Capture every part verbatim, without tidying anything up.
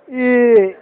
E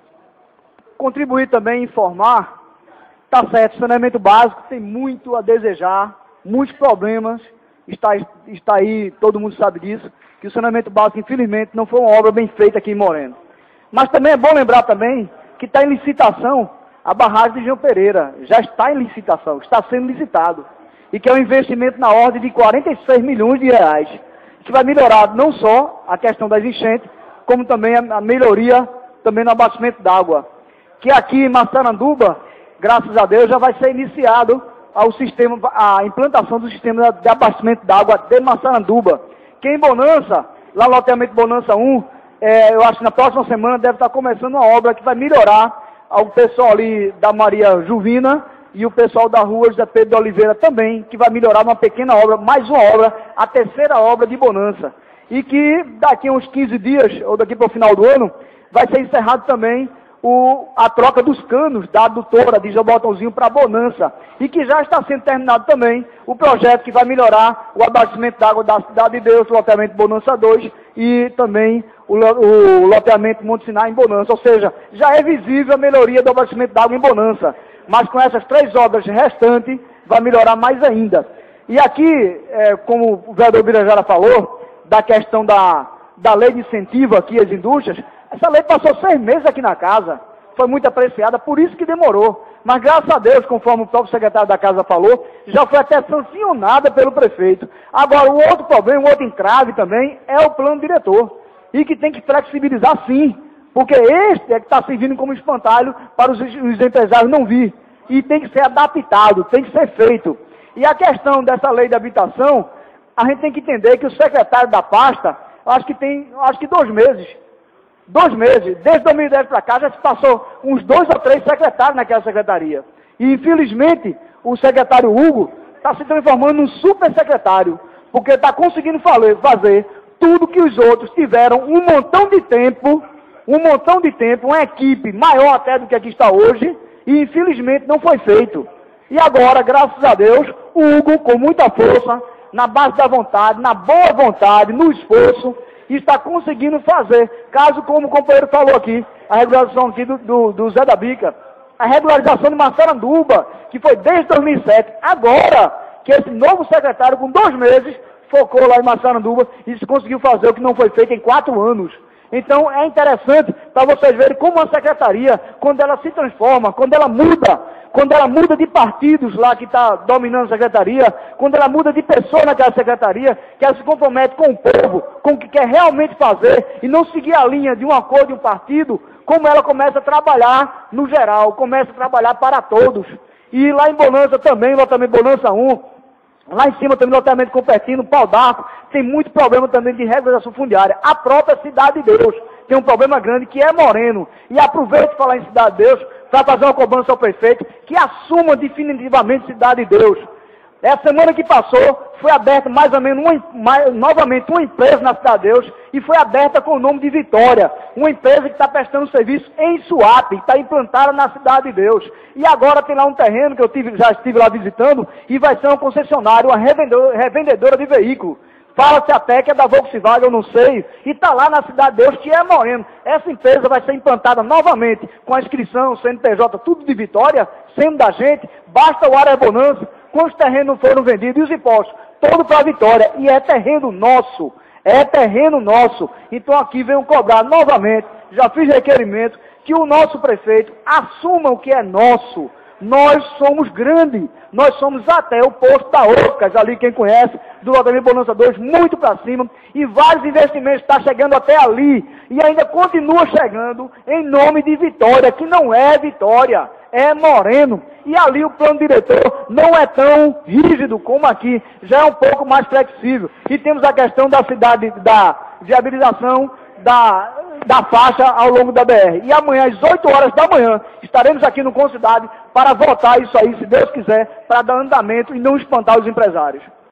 contribuir também, informar, tá certo, saneamento básico tem muito a desejar, muitos problemas, está, está aí, todo mundo sabe disso, que o saneamento básico, infelizmente, não foi uma obra bem feita aqui em Moreno. Mas também é bom lembrar também que está em licitação a barragem de João Pereira, já está em licitação, está sendo licitado, e que é um investimento na ordem de quarenta e seis milhões de reais, que vai melhorar não só a questão das enchentes, como também a melhoria também no abastecimento d'água. Que aqui em Massaranduba, graças a Deus, já vai ser iniciado ao sistema, a implantação do sistema de abastecimento d'água de Massaranduba. Que em Bonança, lá no loteamento Bonança um, é, eu acho que na próxima semana deve estar começando uma obra que vai melhorar ao pessoal ali da Maria Juvina e o pessoal da rua José Pedro de Oliveira também, que vai melhorar uma pequena obra, mais uma obra, a terceira obra de Bonança. E que daqui a uns quinze dias, ou daqui para o final do ano, vai ser encerrado também o, a troca dos canos da adutora de Jabotãozinho para Bonança. E que já está sendo terminado também o projeto que vai melhorar o abastecimento d'água da Cidade de Deus, o loteamento Bonança dois e também o, o loteamento Monte Sinai em Bonança. Ou seja, já é visível a melhoria do abastecimento d'água em Bonança. Mas com essas três obras restantes, vai melhorar mais ainda. E aqui, é, como o vereador Birajara falou, da questão da, da lei de incentivo aqui às indústrias, essa lei passou seis meses aqui na casa, foi muito apreciada, por isso que demorou. Mas graças a Deus, conforme o próprio secretário da casa falou, já foi até sancionada pelo prefeito. Agora, o outro problema, o outro entrave também, é o plano diretor. E que tem que flexibilizar sim, porque este é que está servindo como espantalho para os, os empresários não vir. E tem que ser adaptado, tem que ser feito. E a questão dessa lei de habitação, a gente tem que entender que o secretário da pasta, acho que tem, acho que dois meses, dois meses, desde dois mil e dez para cá, já se passou uns dois ou três secretários naquela secretaria. E, infelizmente, o secretário Hugo está se transformando num super secretário, porque está conseguindo fazer tudo que os outros tiveram um montão de tempo, um montão de tempo, uma equipe maior até do que aqui está hoje, e, infelizmente, não foi feito. E agora, graças a Deus, o Hugo, com muita força, na base da vontade, na boa vontade, no esforço, está conseguindo fazer, caso como o companheiro falou aqui, a regularização aqui do, do, do Zé da Bica, a regularização de Massaranduba, que foi desde dois mil e sete, agora que esse novo secretário, com dois meses, focou lá em Massaranduba e se conseguiu fazer o que não foi feito em quatro anos. Então é interessante para vocês verem como a secretaria, quando ela se transforma, quando ela muda, quando ela muda de partidos lá que está dominando a secretaria, quando ela muda de pessoa naquela secretaria, que ela se compromete com o povo, com o que quer realmente fazer, e não seguir a linha de um acordo de um partido, como ela começa a trabalhar no geral, começa a trabalhar para todos. E lá em Bonança também, lá também Bonança um, lá em cima também loteamento Cupertino, Pau d'Arco, tem muito problema também de regularização fundiária. A própria Cidade de Deus tem um problema grande que é Moreno. E aproveito de falar em Cidade de Deus para fazer uma cobrança ao prefeito que assuma definitivamente Cidade de Deus. Essa semana que passou, foi aberta mais ou menos, uma, mais, novamente, uma empresa na Cidade de Deus, e foi aberta com o nome de Vitória, uma empresa que está prestando serviço em Suape, está implantada na Cidade de Deus. E agora tem lá um terreno que eu tive, já estive lá visitando, e vai ser uma concessionária, uma revendedora, revendedora de veículo. Fala-se até que é da Volkswagen, eu não sei, e está lá na Cidade de Deus, que é Moreno. Essa empresa vai ser implantada novamente, com a inscrição, C N P J, tudo de Vitória, sendo da gente, basta o área Bonança, quantos terrenos foram vendidos e os impostos, todo para a Vitória, e é terreno nosso, é terreno nosso. Então aqui venho cobrar novamente, já fiz requerimento, que o nosso prefeito assuma o que é nosso. Nós somos grandes, nós somos até o posto da Ocas, ali quem conhece, do loteamento Bonança dois, muito para cima, e vários investimentos estão chegando até ali, e ainda continua chegando em nome de Vitória, que não é Vitória, é Moreno. E ali o plano diretor não é tão rígido como aqui, já é um pouco mais flexível. E temos a questão da cidade, da viabilização da, da faixa ao longo da B R. E amanhã, às oito horas da manhã, estaremos aqui no Concidade para votar isso aí, se Deus quiser, para dar andamento e não espantar os empresários.